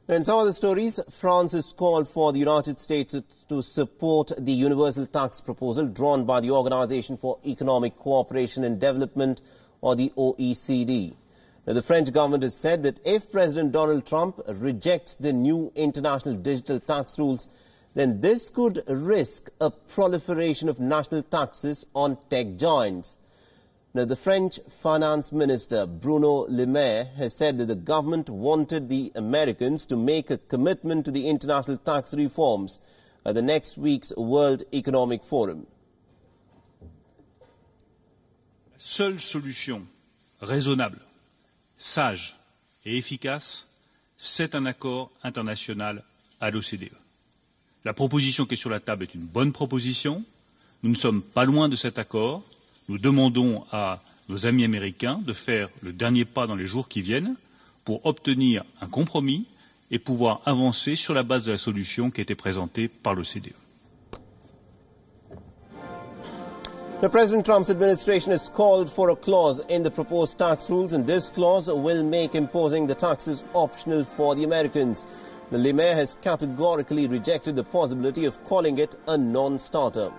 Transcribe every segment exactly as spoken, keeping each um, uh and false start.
In some other stories, France has called for the United States to support the universal tax proposal drawn by the Organization for Economic Cooperation and Development, or the O E C D. Now, the French government has said that if President Donald Trump rejects the new international digital tax rules, then this could risk a proliferation of national taxes on tech giants. Now, the French Finance Minister, Bruno Le Maire, has said that the government wanted the Americans to make a commitment to the international tax reforms at the next week's World Economic Forum. La seule solution raisonnable, sage et efficace, c'est un accord international à l'O C D E. La proposition qui est sur la table est une bonne proposition. Nous ne sommes pas loin de cet accord. Nous demandons à nos amis américains de faire le dernier pas dans les jours qui viennent pour obtenir un compromis et pouvoir avancer sur la base de la solution qui a été présentée par l'O C D E. The President Trump's administration has called for a clause in the proposed tax rules, and this clause will make imposing the taxes optional for the Americans. The Le Maire has categorically rejected the possibility of calling it a non-starter.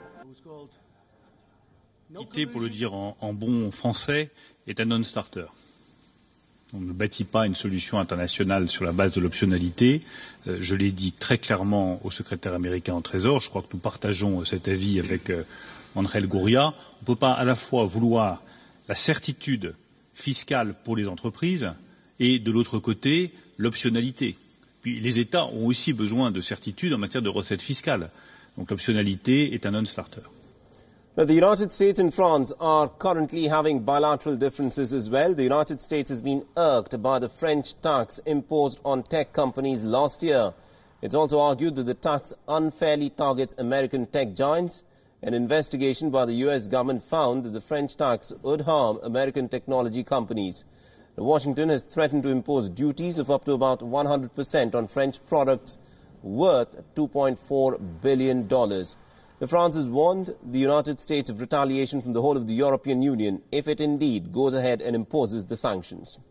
L'I T, pour le dire en, en bon français, est un non-starter. On ne bâtit pas une solution internationale sur la base de l'optionnalité. Euh, je l'ai dit très clairement au secrétaire américain au Trésor. Je crois que nous partageons cet avis avec euh, Angel Gurría. On ne peut pas à la fois vouloir la certitude fiscale pour les entreprises et, de l'autre côté, l'optionnalité. Puis les États ont aussi besoin de certitude en matière de recettes fiscales. Donc l'optionnalité est un non-starter. Now, the United States and France are currently having bilateral differences as well. The United States has been irked by the French tax imposed on tech companies last year. It's also argued that the tax unfairly targets American tech giants. An investigation by the U S government found that the French tax would harm American technology companies. Washington has threatened to impose duties of up to about one hundred percent on French products worth two point four billion dollars. France has warned the United States of retaliation from the whole of the European Union if it indeed goes ahead and imposes the sanctions.